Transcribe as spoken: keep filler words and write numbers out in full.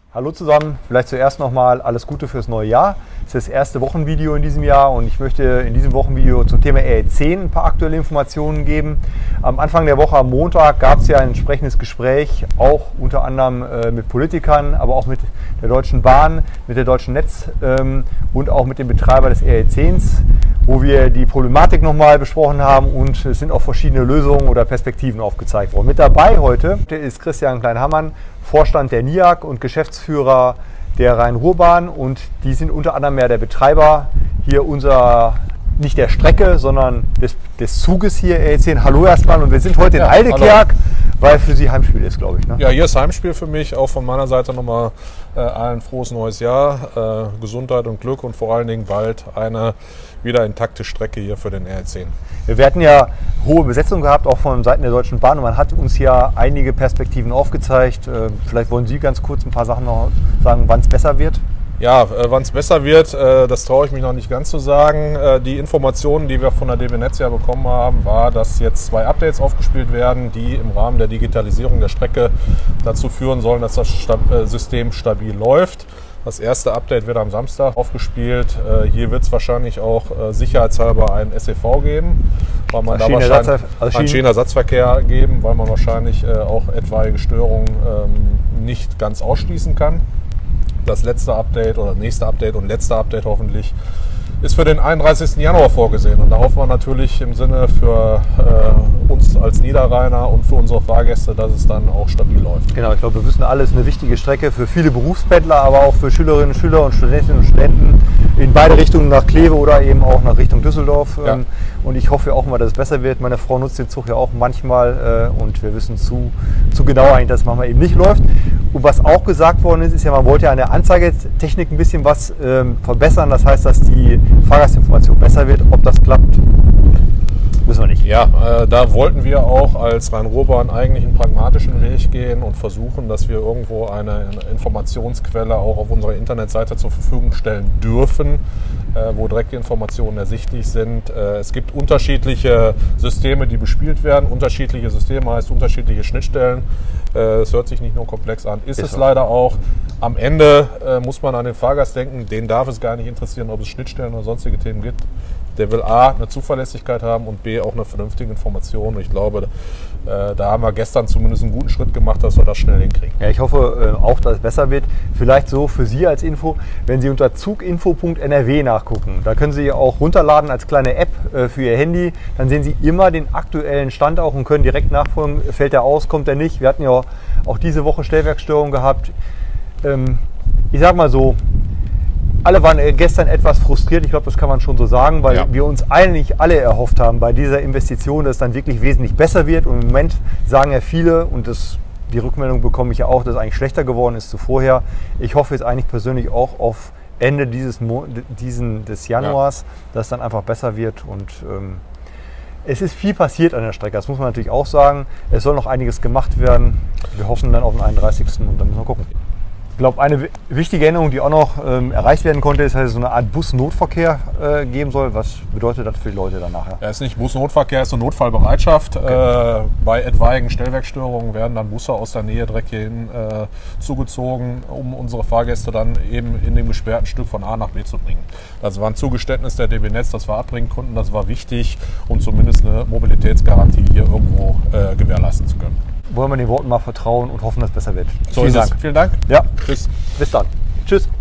Hallo zusammen, vielleicht zuerst nochmal alles Gute fürs neue Jahr. Es ist das erste Wochenvideo in diesem Jahr und ich möchte in diesem Wochenvideo zum Thema R E zehn ein paar aktuelle Informationen geben. Am Anfang der Woche, am Montag, gab es ja ein entsprechendes Gespräch, auch unter anderem äh, mit Politikern, aber auch mit der Deutschen Bahn, mit der Deutschen Netz ähm, und auch mit dem Betreiber des R E zehn, wo wir die Problematik nochmal besprochen haben und es sind auch verschiedene Lösungen oder Perspektiven aufgezeigt worden. Mit dabei heute ist Christian Klein-Hammann, Vorstand der N I A C und Geschäftsführer der Rhein-Ruhr-Bahn, und die sind unter anderem ja der Betreiber hier unserer, nicht der Strecke, sondern des, des Zuges hier R E zehn. Hallo erstmal, und wir sind heute in ja, Aldekerk, weil für Sie Heimspiel ist, glaube ich. Ne? Ja, hier ist Heimspiel für mich, auch von meiner Seite nochmal äh, allen frohes neues Jahr, äh, Gesundheit und Glück und vor allen Dingen bald eine wieder intakte Strecke hier für den R E zehn. Wir hatten ja hohe Besetzung gehabt, auch von Seiten der Deutschen Bahn, und man hat uns ja einige Perspektiven aufgezeigt. Vielleicht wollen Sie ganz kurz ein paar Sachen noch sagen, wann es besser wird? Ja, wann es besser wird, das traue ich mich noch nicht ganz zu sagen. Die Informationen, die wir von der D B Netz ja bekommen haben, war, dass jetzt zwei Updates aufgespielt werden, die im Rahmen der Digitalisierung der Strecke dazu führen sollen, dass das System stabil läuft. Das erste Update wird am Samstag aufgespielt. Hier wird es wahrscheinlich auch sicherheitshalber einen S E V geben, weil man da wahrscheinlich also einen Schienenersatzverkehr geben, weil man wahrscheinlich auch etwaige Störungen nicht ganz ausschließen kann. Das letzte Update oder nächste Update und letzte Update hoffentlich ist für den einunddreißigsten Januar vorgesehen. Und da hoffen wir natürlich im Sinne für äh, uns als Niederrheiner und für unsere Fahrgäste, dass es dann auch stabil läuft. Genau, ich glaube, wir wissen alles, eine wichtige Strecke für viele Berufspendler, aber auch für Schülerinnen und Schüler und Studentinnen und Studenten in beide Richtungen, nach Kleve oder eben auch nach Richtung Düsseldorf. Ja. Und ich hoffe auch mal, dass es besser wird. Meine Frau nutzt den Zug ja auch manchmal äh, und wir wissen zu, zu genau eigentlich, dass es manchmal eben nicht läuft. Und was auch gesagt worden ist, ist ja, man wollte ja an der Anzeigetechnik ein bisschen was ähm, verbessern. Das heißt, dass die Fahrgastinformation besser wird. Ob das klappt, wissen wir nicht. Ja, äh, da wollten wir auch als Rhein-Ruhr-Bahn eigentlich einen pragmatischen Weg gehen und versuchen, dass wir irgendwo eine Informationsquelle auch auf unserer Internetseite zur Verfügung stellen dürfen, äh, wo direkte Informationen ersichtlich sind. Äh, es gibt unterschiedliche Systeme, die bespielt werden. Unterschiedliche Systeme heißt unterschiedliche Schnittstellen. Äh, es hört sich nicht nur komplex an, ist, ist es leider auch. Am Ende äh, muss man an den Fahrgast denken, den darf es gar nicht interessieren, ob es Schnittstellen oder sonstige Themen gibt. Der will A, eine Zuverlässigkeit haben und B, auch eine vernünftige Information. Ich glaube, äh, da haben wir gestern zumindest einen guten Schritt gemacht, dass wir das schnell hinkriegen. Ja, ich hoffe äh, auch, dass es besser wird. Vielleicht so für Sie als Info, wenn Sie unter zuginfo punkt n r w nachgucken, da können Sie auch runterladen als kleine App äh, für Ihr Handy. Dann sehen Sie immer den aktuellen Stand auch und können direkt nachfolgen, fällt der aus, kommt der nicht. Wir hatten ja auch diese Woche Stellwerkstörungen gehabt. Ähm, ich sag mal so, alle waren gestern etwas frustriert, ich glaube, das kann man schon so sagen, weil ja. wir uns eigentlich alle erhofft haben bei dieser Investition, dass es dann wirklich wesentlich besser wird. Und im Moment sagen ja viele, und das, die Rückmeldung bekomme ich ja auch, dass es eigentlich schlechter geworden ist zu vorher. Ich hoffe jetzt eigentlich persönlich auch auf Ende dieses Mo diesen, des Januars, ja. dass es dann einfach besser wird. Und ähm, es ist viel passiert an der Strecke, das muss man natürlich auch sagen. Es soll noch einiges gemacht werden. Wir hoffen dann auf den einunddreißigsten und dann müssen wir gucken. Ich glaube, eine wichtige Änderung, die auch noch ähm, erreicht werden konnte, ist, dass es so eine Art Busnotverkehr äh, geben soll. Was bedeutet das für die Leute dann nachher? Ja, es ist nicht Busnotverkehr, es ist eine Notfallbereitschaft. Okay. Äh, bei etwaigen Stellwerkstörungen werden dann Busse aus der Nähe direkt hierhin äh, zugezogen, um unsere Fahrgäste dann eben in dem gesperrten Stück von A nach B zu bringen. Das war ein Zugeständnis der D B Netz, das wir abbringen konnten. Das war wichtig, um zumindest eine Mobilitätsgarantie hier irgendwo äh, gewährleisten zu können. Wollen wir den Worten mal vertrauen und hoffen, dass es besser wird. So Vielen Dank. Vielen Dank. Ja. Tschüss. Bis dann. Tschüss.